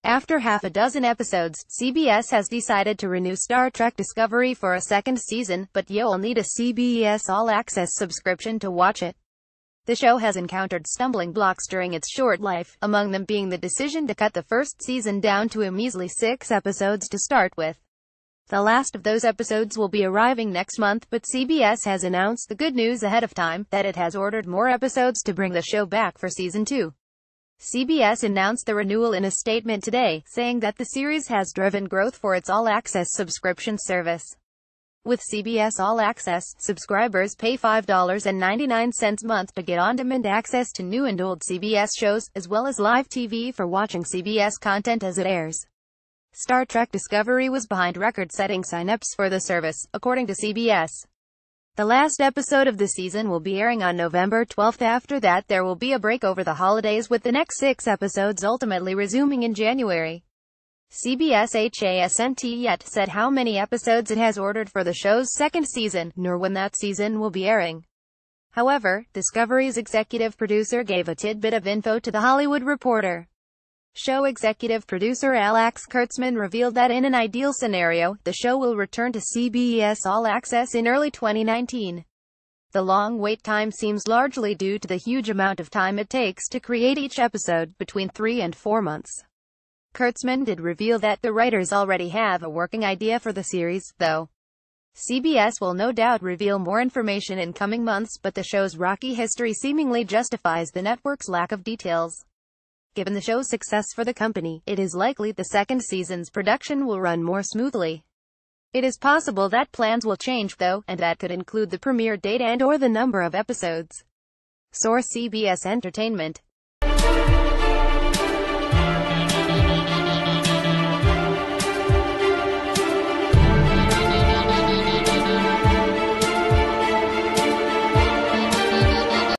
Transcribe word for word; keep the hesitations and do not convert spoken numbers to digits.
After half a dozen episodes, C B S has decided to renew Star Trek Discovery for a second season, but you'll need a C B S All Access subscription to watch it. The show has encountered stumbling blocks during its short life, among them being the decision to cut the first season down to a measly six episodes to start with. The last of those episodes will be arriving next month, but C B S has announced the good news ahead of time, that it has ordered more episodes to bring the show back for season two. C B S announced the renewal in a statement today, saying that the series has driven growth for its all-access subscription service. With C B S All Access, subscribers pay five dollars and ninety-nine cents a month to get on-demand access to new and old C B S shows, as well as live T V for watching C B S content as it airs. Star Trek Discovery was behind record-setting sign-ups for the service, according to C B S. The last episode of the season will be airing on November twelfth. After that, there will be a break over the holidays, with the next six episodes ultimately resuming in January. C B S hasn't yet said how many episodes it has ordered for the show's second season, nor when that season will be airing. However, Discovery's executive producer gave a tidbit of info to The Hollywood Reporter. Show executive producer Alex Kurtzman revealed that in an ideal scenario, the show will return to C B S All Access in early twenty nineteen. The long wait time seems largely due to the huge amount of time it takes to create each episode, between three and four months. Kurtzman did reveal that the writers already have a working idea for the series, though. C B S will no doubt reveal more information in coming months, but the show's rocky history seemingly justifies the network's lack of details. Given the show's success for the company, it is likely the second season's production will run more smoothly. It is possible that plans will change, though, and that could include the premiere date and/or the number of episodes. Source: C B S Entertainment.